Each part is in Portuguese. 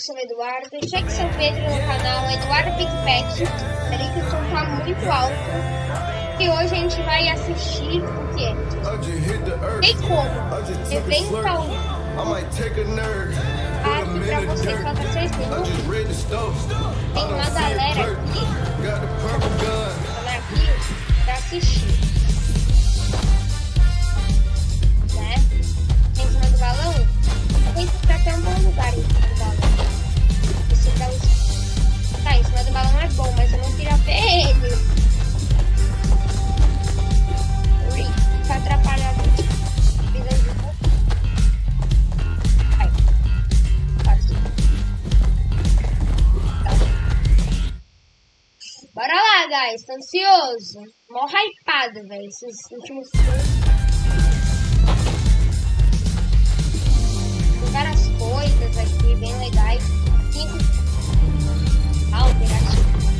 sou o Eduardo. Cheque seu Pedro no canal Eduardo Pickpack. Peraí que o som tá muito alto. E hoje a gente vai assistir o quê? Tem como? Evento ao vivo. Aqui pra vocês, falta 6 minutos. Tem uma galera aqui. Pra assistir. Né? Em cima do balão. Tem que ficar até um bom lugar em cima do balão. Esse dá os... Tá, em cima do balão é bom, mas eu não queria ver ele. Tá atrapalhando. Vai. Quase. Tá. Bora lá, guys. Tô ansioso. Mó hypado, velho. Esses últimos filmes. Tem várias coisas aqui bem legais. 5 alterativos.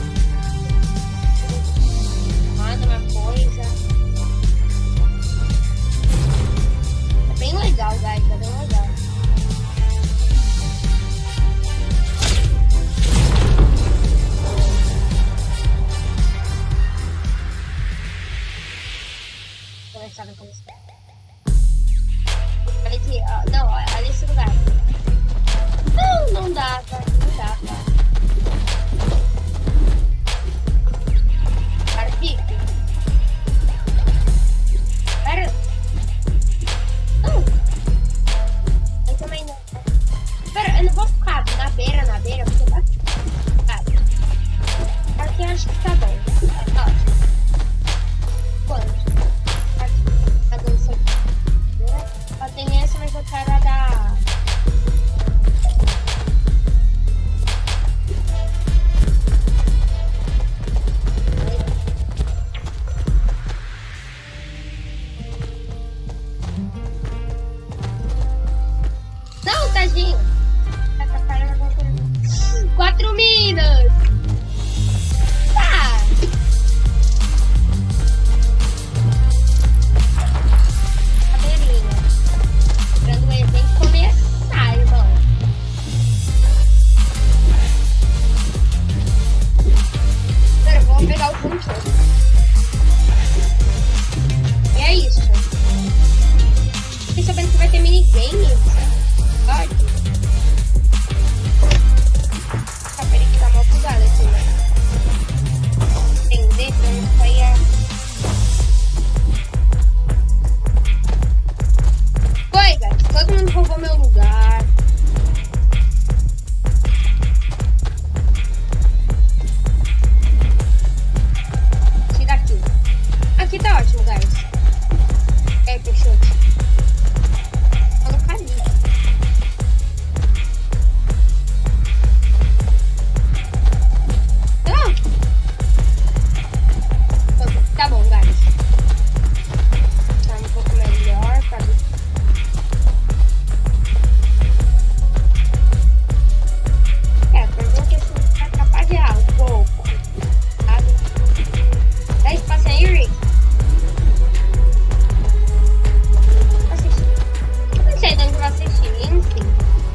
Manda uma coisa. É bem legal, guys. É bem legal. Começar no começo. Olha aqui, ó. Não, olha esse lugar. Não dá, cara. Não dá, cara. Cara, pique. Pera. Não. Eu também não. Pera, eu não vou ficar na beira, porque tá. Aqui acho que tá bom. Ótimo. Quanto? Tem essa, mas eu quero a da... Não, tadinho! Tá atrapalhando alguma coisa. 4 minutos! Tá! Pegar o controle. E é isso. Fiquei sabendo que vai ter minigame. Pode. Tá, peraí que tá mal bugado aqui, né? Entender pra não sair a... Oi, guys. Todo mundo roubou meu lugar. Aqui tá ótimo, guys. É, fechou. Tô no caminho. Tá bom, guys. Tá um pouco melhor, tá? Pergunta que você vai atrapalhar um pouco. Sabe? Dá espaço aí, Rick. Não sei de onde vai assistir, enfim.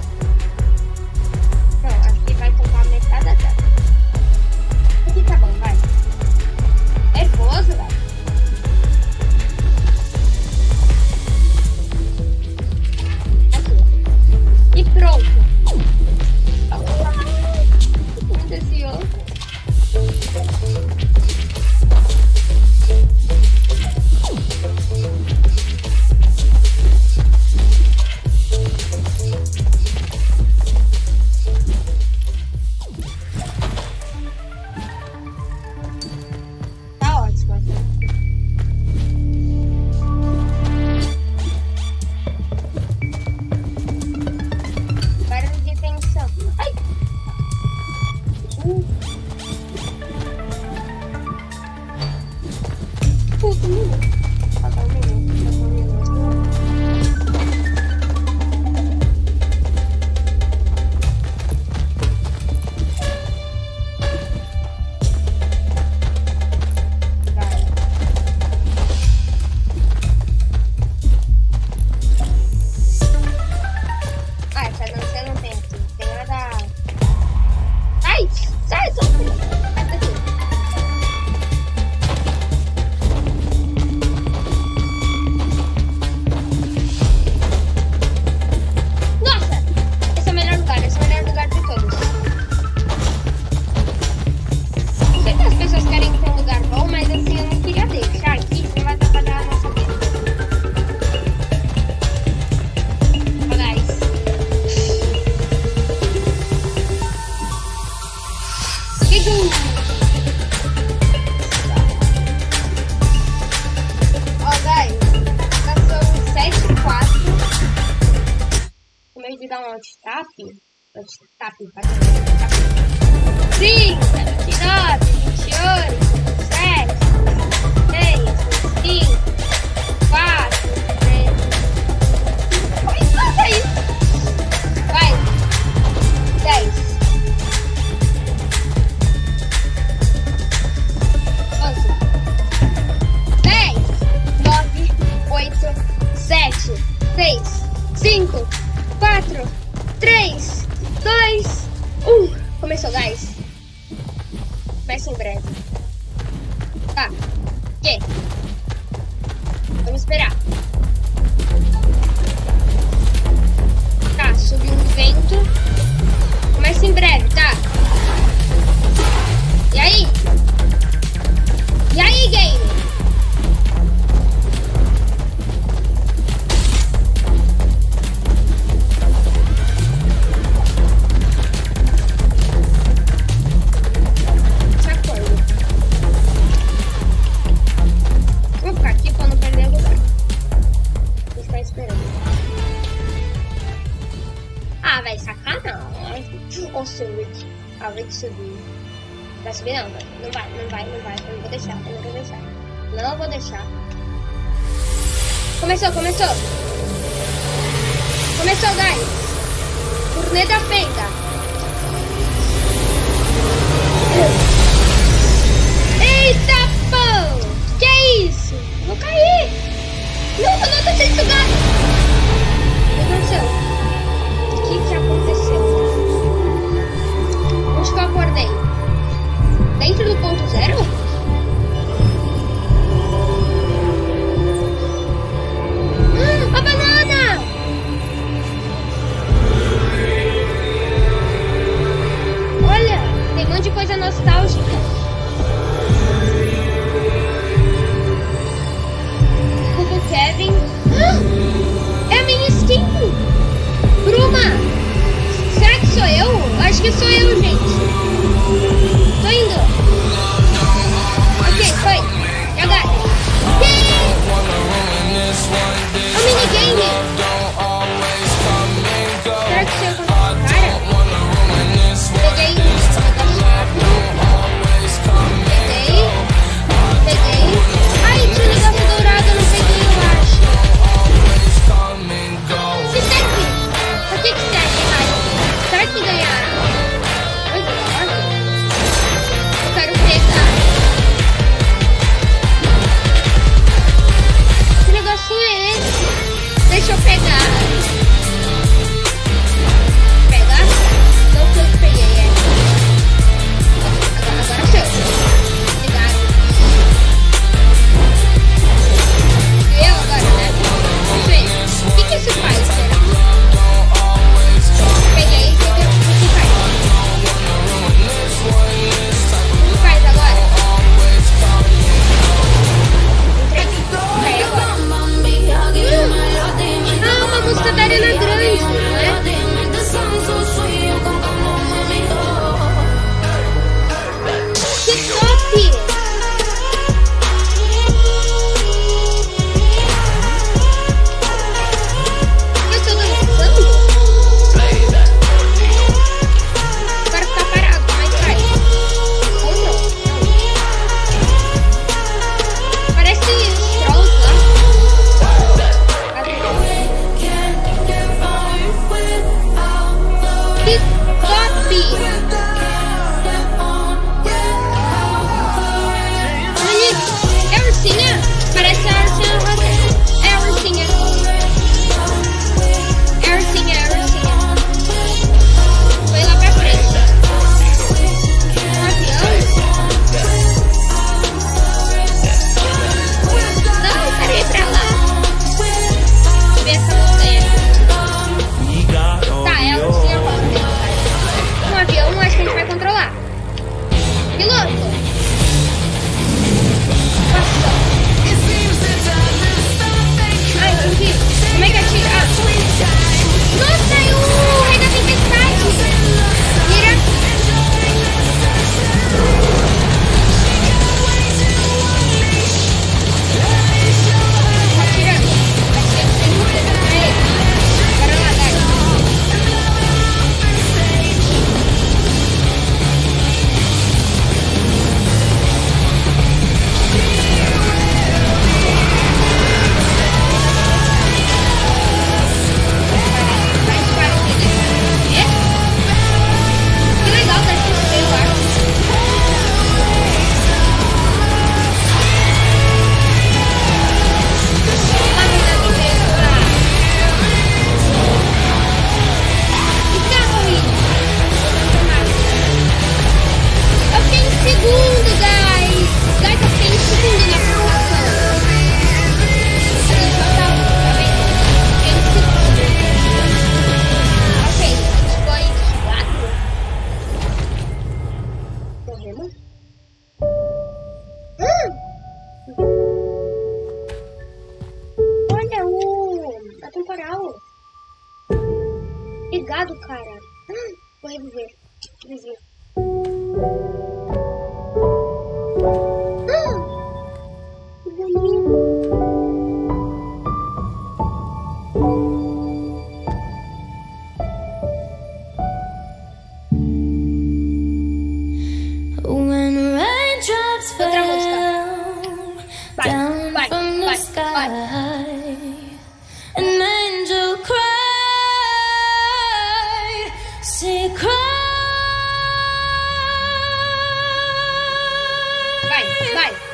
Não, acho que vai tomar metade da tela. Aqui tá bom, vai. Nervoso, velho. Aqui. E pronto. Muito ansioso. Essa dança não tem aqui, tem nada Sai, seu filho. Sai daqui. Nossa! Esse é o melhor lugar. Esse é o melhor lugar de todos. Eu sei que as pessoas querem ter um lugar bom, mas assim, eu não queria deixar aqui. Você vai atrapalhar a nossa vida. De dar um alt-tap, alt-tap, 30, 29, 28, 7, 6, 5, 4, 3. Vai, faça isso. Vai. 10. 11. 10, 9, 8, 7, 6, 5, 4, 3, 2, 1. Começou, guys. Começa em breve. Tá. Ok. Vamos esperar. Tá, subiu um vento. Começa em breve, tá? E aí? E aí, game? Ah, vai subir. Vai subir não, não vai. Eu não vou deixar. Não vou deixar. Começou, guys. Turnê da Fenda. Eita, pô! Que é isso? Vou cair. Não, tô sendo sugado. O que aconteceu? O que aconteceu? Onde que eu acordei? Dentro do ponto zero? A banana! Olha, tem um monte de coisa nostálgica. Cubo Kevin. É a minha skin! Bruma! Será que sou eu? Acho que sou eu, gente. Tô indo. Ok, foi. E agora? É o minigame. Será que sou eu contra esse cara? Peguei a chave. Peguei. Ai, tinha um negócio dourado, eu não peguei, eu acho. Que serve? Pra que serve, Raio? Será que ganhar?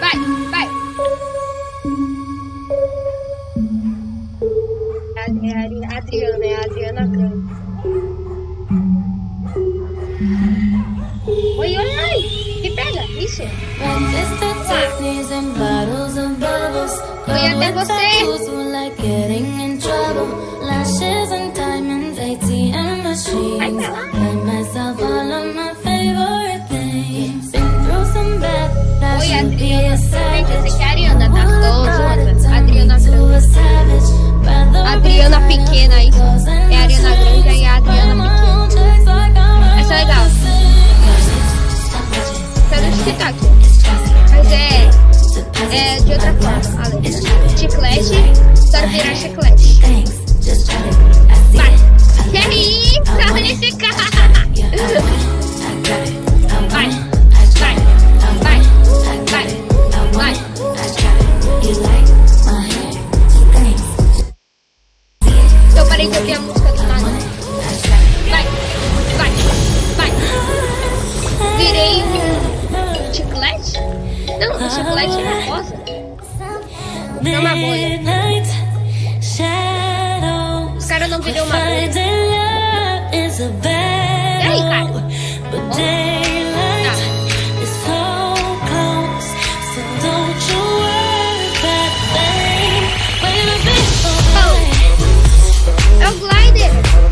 Vai, vai. Adriana, é a Adriana Grande. Oi, oi, oi. Me pega, isso. Oi, até você. Vai pra lá. Oi, Adriana. Gente, essa aqui é a Ariana, tá? Adriana Grande. Adriana pequena, isso. É a Ariana Grande e a Adriana pequena. Essa é legal. Essa é do TikTok. Mas é de outra forma. A letra. Chiclete, só virar chiclete. Vai. Que isso? Olha esse cara. Vai. Vai. Vai. Vai. Vai. Eu parei de ouvir a música do nada. Vai. Vai. Vai. Virei um chiclete? Não, o chiclete é rosa. Não é uma bolha. Os caras não viram uma bolha. E aí, cara? É o glider.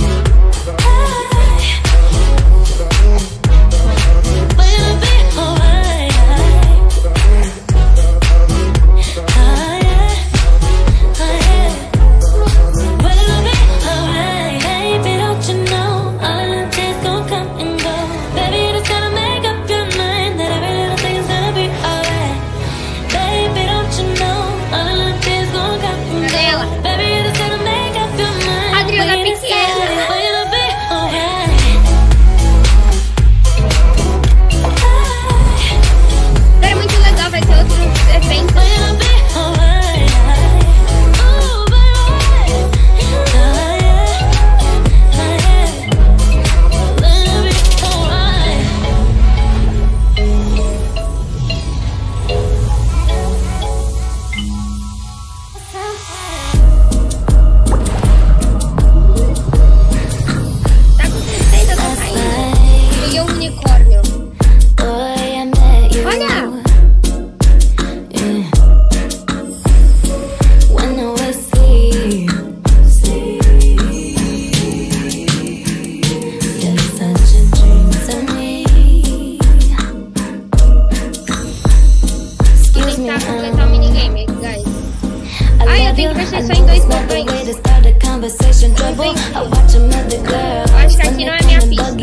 Acho que aqui não é minha pista.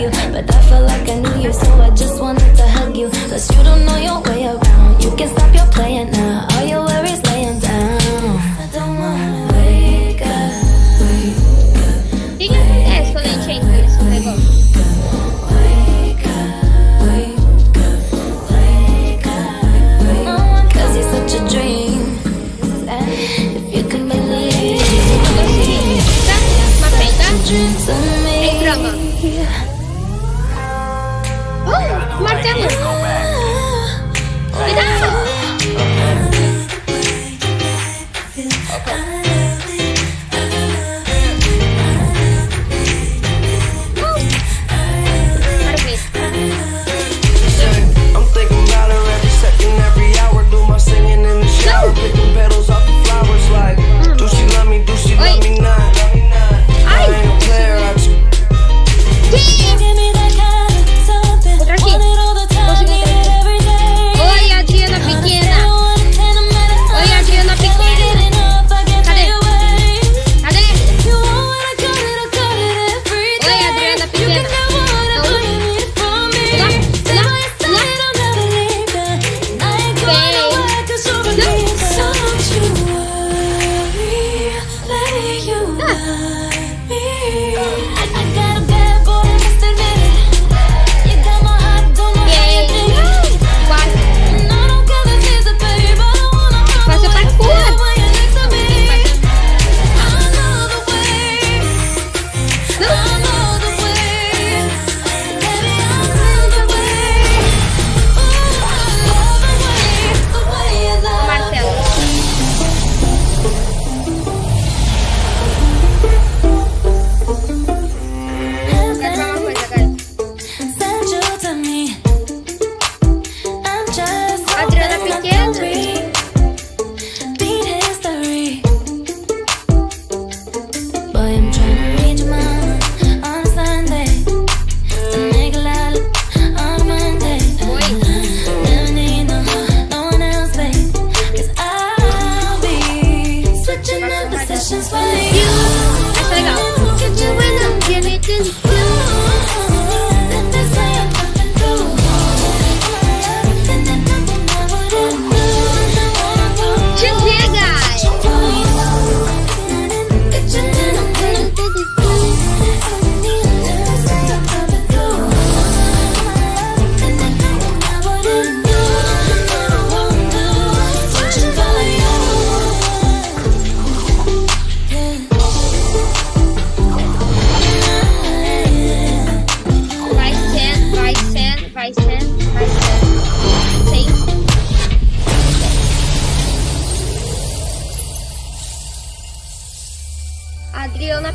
Martelo! Cuidado!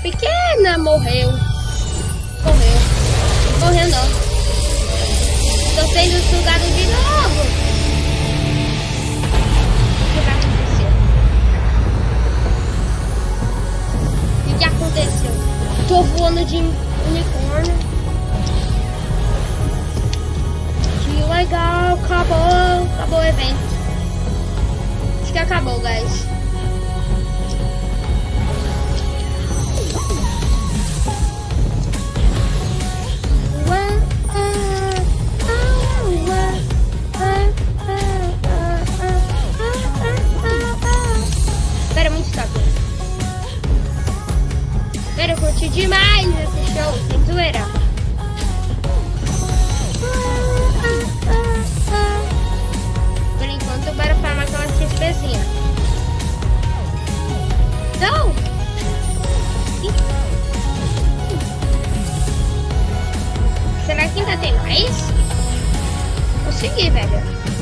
pequena morreu. Morreu não. Tô sendo sugado de novo. O que vai acontecer? O que aconteceu? Tô voando de unicórnio. Que legal. Acabou o evento. Acho que acabou, guys. Espera, muito top. Espera, eu curti demais esse show. Sem zoeira. Por enquanto, bora farmar aquela XPzinha. Não! Será que ainda tem mais? Consegui, velho.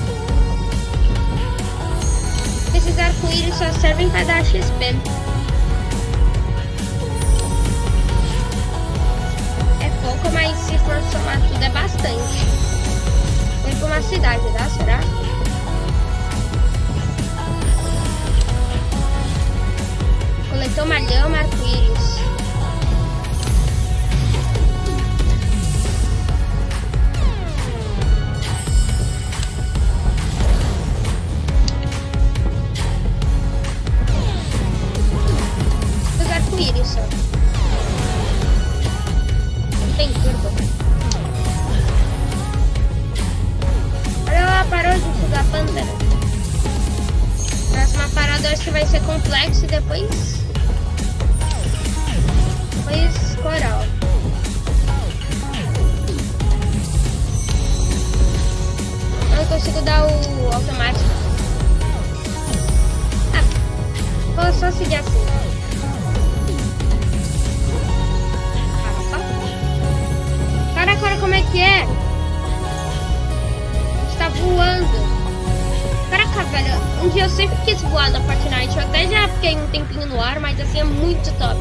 Esses arco-íris só servem pra dar XP. É pouco, mas se for somar tudo é bastante. Vem pra uma cidade, dá? Será? Coletou uma lhama, arco-íris. Os arco-íris só. Não tem turbo. Olha lá, parou de sugar pântano. Próxima parada eu acho que vai ser complexo e depois coral. Eu não consigo dar o automático. Vou só seguir assim. Cara, como é que é? A gente tá voando. Caraca, velho. Um dia eu sempre quis voar na Fortnite. Eu até já fiquei um tempinho no ar, mas assim é muito top.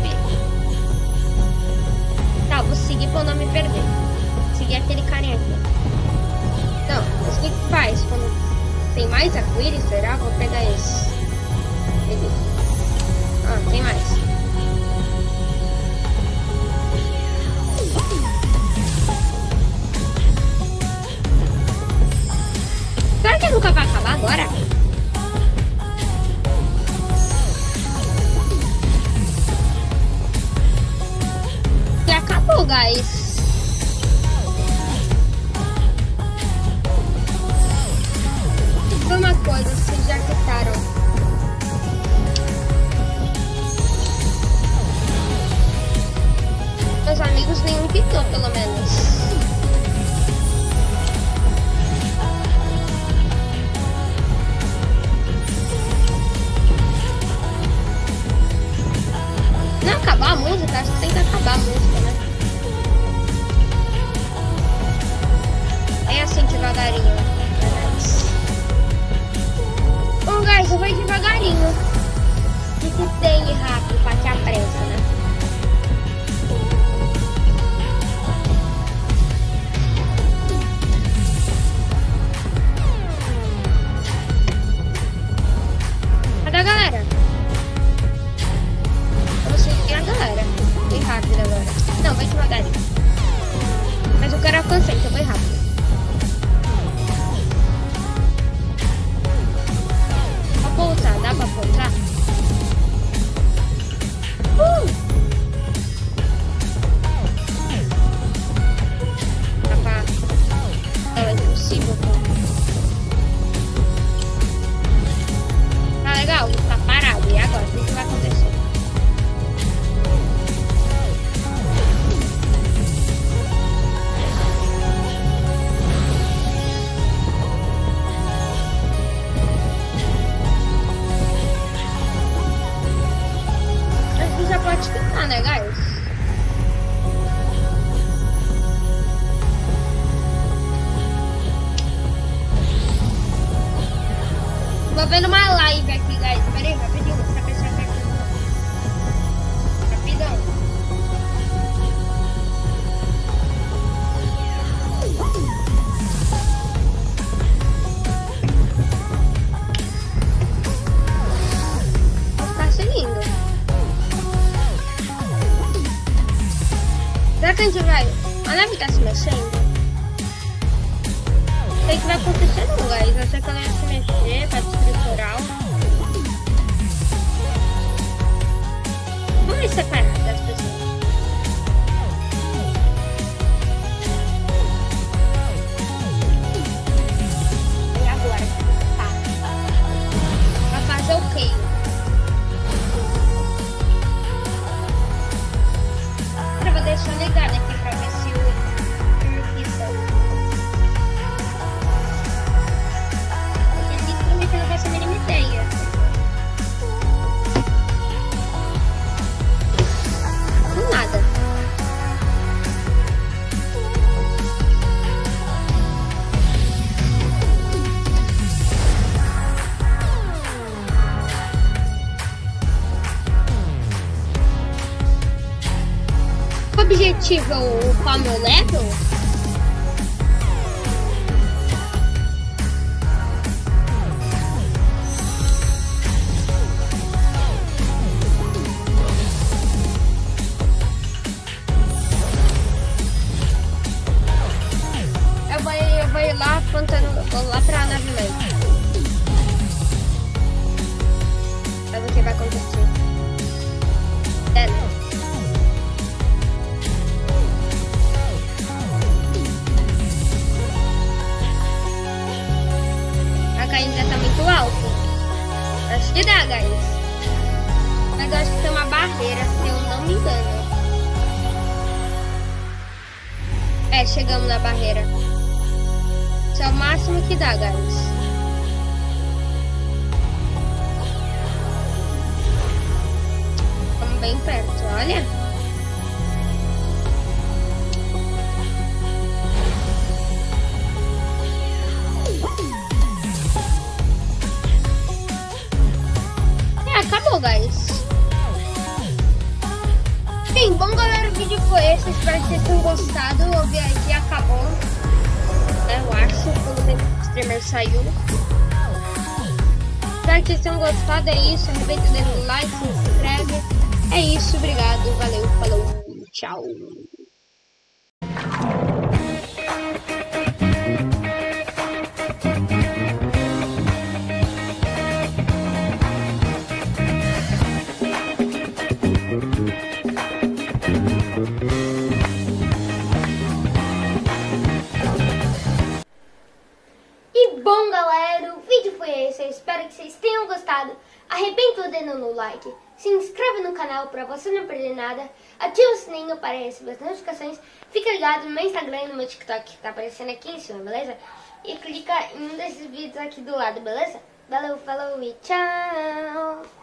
Tá, vou seguir pra eu não me perder. Seguir aquele carinha aqui. Não, mas o que faz quando tem mais arco-íris? Será? Vou pegar esse. Beleza. Ah, tem mais. Será que nunca vai acabar agora? Já acabou, guys. Foi uma coisa, vocês já quitaram. Meus amigos nenhum quitou, pelo menos. Não acabar a música? Acho que tem que acabar a música, né? É assim, devagarinho. Bom, guys, eu vou devagarinho. O que tem de rápido pra te apressa, né? Cadê a galera? Eu vou seguir a galera. Bem rápido agora. Não, vai devagarinho. Mas eu quero alcançar, então vai rápido. Pra pousar, dá pra pousar? Dá pra... Não, é impossível, pô. Tá legal, tá parado. E agora? O que vai acontecer? Acho que já pode ficar, né, guys? Tô vendo uma live aqui, guys. Pera aí, rapidinho. Rapidão. acontecendo. Não sei o que vai acontecer não, guys. Eu sei que ela ia se mexer, vai estrutural. Vamos me separar das pessoas. E agora? Tá. Vai fazer o quê? Eu vou deixar ligado aqui pra ver se o ele literalmente não faz a mínima ideia. Do nada. O objetivo é upar meu level? Eu vou ir lá apontando, vou lá pra nave mãe. Pra ver o que vai acontecer. Ainda tá muito alto. Acho que dá, guys. Mas eu acho que tem uma barreira, se eu não me engano. É, chegamos na barreira. Isso é o máximo que dá, guys. Estamos bem perto, olha. Acabou, guys. Bem, bom galera, o vídeo foi esse. Espero que vocês tenham gostado. O vídeo aqui acabou, né? Eu acho, quando o streamer saiu. Espero que vocês tenham gostado. É isso, arrebenta o dedo no like, se inscreve. É isso, obrigado, valeu, falou, tchau. Bom galera, o vídeo foi esse, eu espero que vocês tenham gostado. Arrebenta o dedo no like, se inscreve no canal pra você não perder nada, ativa o sininho para receber as notificações, fica ligado no meu Instagram e no meu TikTok que tá aparecendo aqui em cima, beleza? E clica em um desses vídeos aqui do lado, beleza? Valeu, falou e tchau!